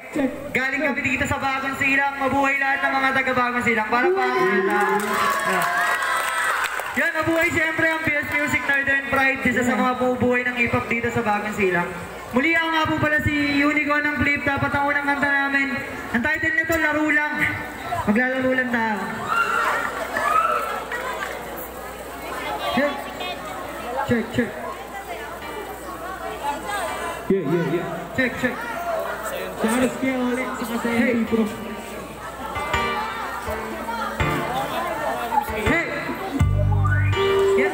Galing kami dito sa Bagong Silang. Mabuhay lahat ng mga taga Bagong Silang. Para pa yan, mabuhay siyempre ang PS Music Northern Pride. Isa sa mga bubuhay ng hip-hop dito sa Bagong Silang. Muli ako nga po pala si Unicorn ng Flip. Dapat ang unang kanta namin. Ang title nito, Laro Lang. Maglalaro lang tayo. Check. Yeah. Check. Charles kaya ulit sa kasaya bro. Hey! Yes!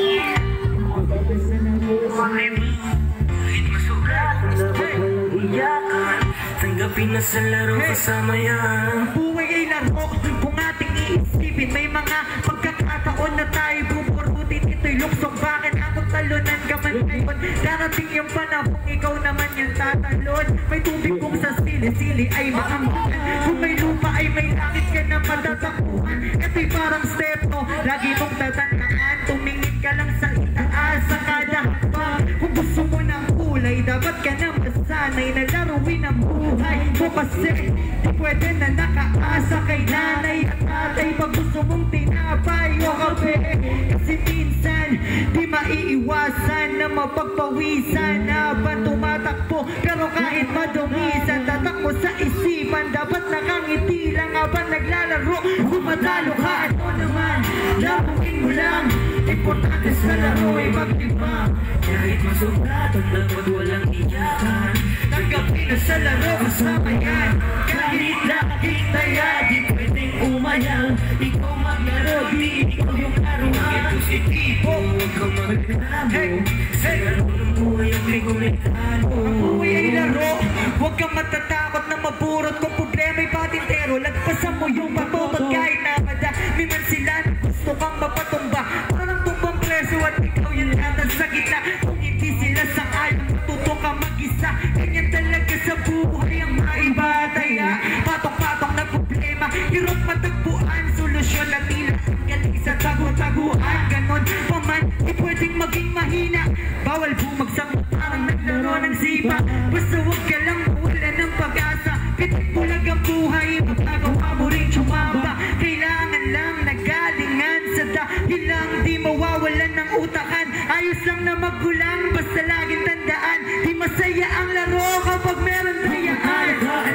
Tanggapin na sa laro kasama yan. Buhay ay laro kung ating iisipin. May mga pagkakataon na tayo buburutin. Ito'y luksong, bakit ako talunan ka man ngayon? Darating yung panahon, ikaw naman yung tatalon. May tubig kung sa sili-sili ay maambukan. Kung may lupa ay may langit ka na matatakuhan. Ito'y parang step no, lagi mong tatandaan. Tumingin ka lang sa itaas sa kada hakbang. Kung gusto mo ng kulay, dapat ka na masanay na laruin ang buhay mo. Kasi di pwede na nakaasa kay nanay at tatay pag gusto mong tinapay o kape. Kasi minsan di maiiwasan na mapagpawisan habang tumatakbo. Pero kahit madumisan, tatak mo sa isipan, dapat nakangiti lang habang naglalaro. Kung matalo ka, ano naman, laruin mo lang. Importante sa laro ay magtibang. Kahit masugat ang dapat walang iyakan. Tanggapin na sa laro kasama yan. Kahit laging taya, di pwedeng umayaw. Ikaw maglaro, di ikaw yung laruan. Positibo, huwag kang magreklamo. Sa laro ng buhay ang may konektado. Ang buhay ay laro, huwag kang matatakot na mapurot. Kung problema'y patintero, lagpasan mo yung patutot. Kahit namadami man sila, gusto kang mapatumba. Parang tumbang preso at ikaw yung latas sa gitna. Kung hindi sila sang-ayon, matuto ka mag-isa. Ganyan talaga sa buhay ang maibataya. Patong-patong na problema, hirap matagpuan. Solusyon na tila ang galing sa tago-taguan. Ganon pa man, di pwedeng maging mahina. Bawal bumagsak mo parang naglaro ng sipa. Basta huwag ka lang mawala ng pag-asa. Pitik bulag ang buhay, magagawa mo rin tsumamba. Kailangan lang nagalingan sa dahil lang di mawawalan ng utakan. Ayos lang na maggulang, basta laging tandaan. Di masaya ang laro kapag meron tayaan.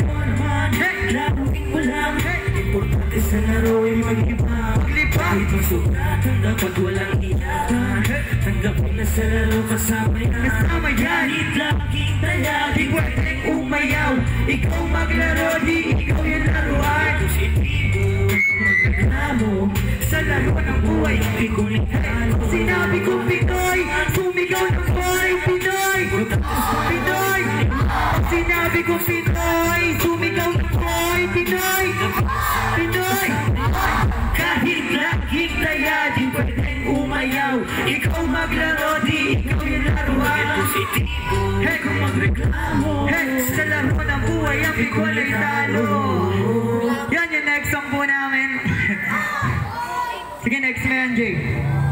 Laruin mo lang. Importante sa laro ay maglibang. Kahit masugatan, dapat walang iyakan. Tanggapin na sa laro kasama yan. Kahit laging taya, di pwedeng umayaw. Ikaw maglaro, di ikaw yung laruan. Positibo, magreklamo. Sa laro ng buhay, hindi ko nitalo. Sinabi kong Pinoy, sumigaw ng boy, Pinoy. Pinoy, sinabi kong Pinoy, sumigaw ng boy, Pinoy. Pinoy, kahit laging taya, di pwedeng umayaw. Ikaw maglaro, di ikaw yung laruan. Positibo, kung magreklamo. Sa laro ng buhay, ang bigol ay talo. Yan yung next song po namin. Sige, next mo yan, Jay.